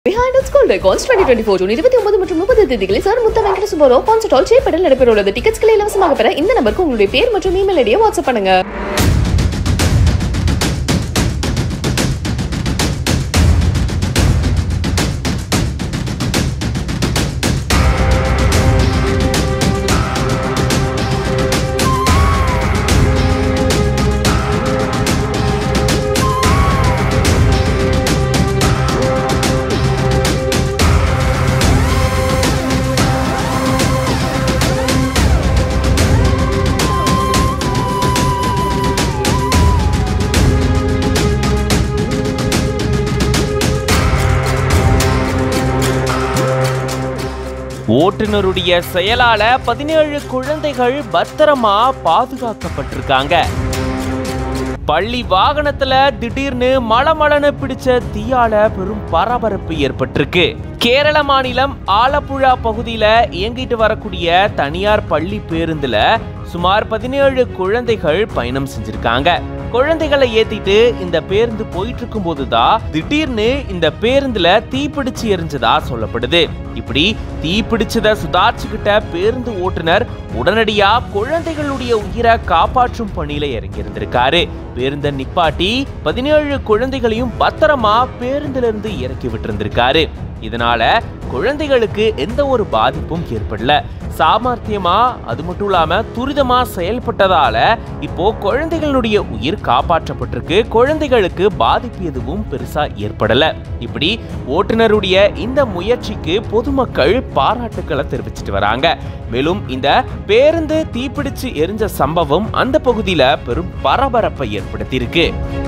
Behind its School Records 2024 June 29 மற்றும் 30 தேதிகளில் sir Mutha Venkata Subbarao concert hall சேப்பேட்டில் நடைபெறவுள்ளது. டிக்கெட்ஸ்களை இலவசமாக பெற இந்த நம்பருக்கு உங்களுடைய பேர் மற்றும் இமெயில் ஐடியை வாட்ஸ்அப் பண்ணுங்க. ஓட்டுநருடைய செயலால 17 குழந்தைகள் பத்திரமா பாதுகாக்கப்பட்டிருக்காங்க. பள்ளி வாகனத்துல திடீர்னு மளமளன்னு பிடிச்ச தீயால பெரும் பரபரப்பு ஏற்பட்டிருக்கு. கேரள மாநிலம் ஆலப்புழா பகுதியில இயங்கிட்டு வரக்கூடிய தனியார் பள்ளி பேருந்துல சுமார் 17 குழந்தைகள் பயணம் செஞ்சிருக்காங்க. குழந்தைகளை ஏத்திட்டு இந்த பேருந்து போயிட்டு இருக்கும் போதுதான் திடீர்னு இந்த பேருந்துல தீப்பிடிச்சு எரிஞ்சதா சொல்லப்படுது. இப்படி தீப்பிடிச்சத சுதாரிச்சுக்கிட்ட பேருந்து ஓட்டுநர் உடனடியா குழந்தைகளுடைய உயிரை காப்பாற்றும் பணியில இறங்கி இருந்திருக்காரு. பேருந்தை நிப்பாட்டி 17 குழந்தைகளையும் பத்திரமா பேருந்துல இருந்து இறக்கி விட்டு இருந்திருக்காரு. இதனால குழந்தைகளுக்கு எந்த ஒரு பாதிப்பும் ஏற்படல. சாமர்த்தியமா அது மட்டும் இல்லாம துரிதமா செயல்பட்டதால இப்போ குழந்தைகளுடைய உயிர் காப்பாற்றப்பட்டிருக்கு. குழந்தைகளுக்கு பாதிப்பு எதுவும் பெருசா ஏற்படல. இப்படி ஓட்டுநருடைய இந்த முயற்சிக்கு பொதுமக்கள் பாராட்டுக்களை தெரிவிச்சிட்டு வராங்க. மேலும் இந்த பேருந்து தீப்பிடிச்சு எரிஞ்ச சம்பவம் அந்த பகுதியில பெரும் பரபரப்பை ஏற்படுத்தியிருக்கு.